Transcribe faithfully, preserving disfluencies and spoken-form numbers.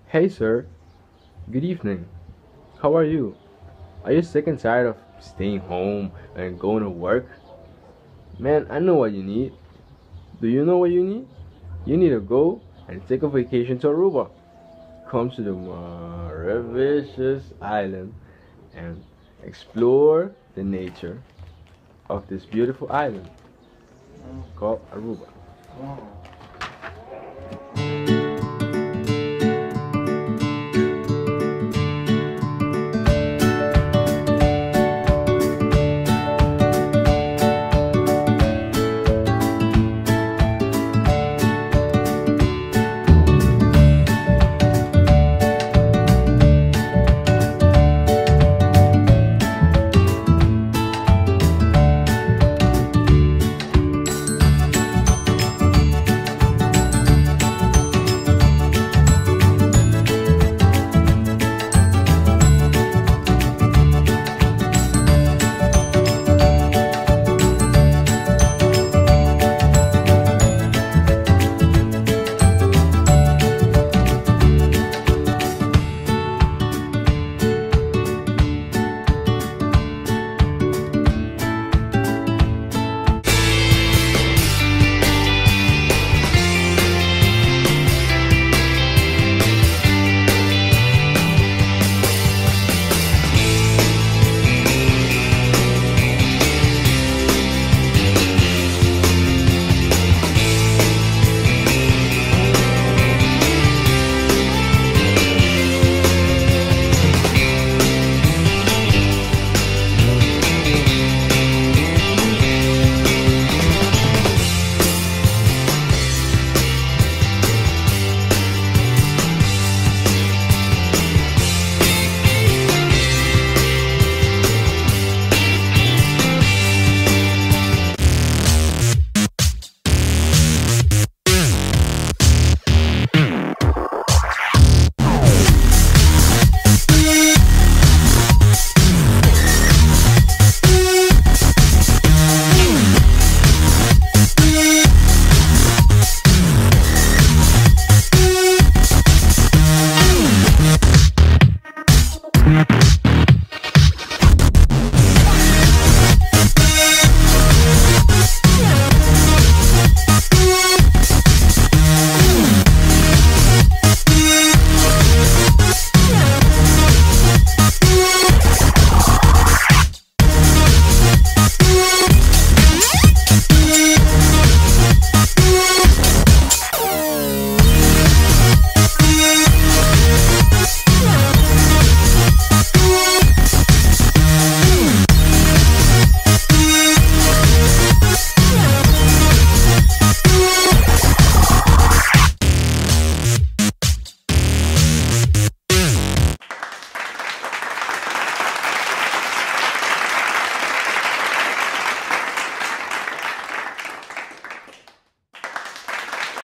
Hey sir, good evening. How are you? Are you sick and tired of staying home and going to work? Man, I know what you need. Do you know what you need? You need to go and take a vacation to Aruba. Come to the Mauritius island and explore the nature of this beautiful island called Aruba.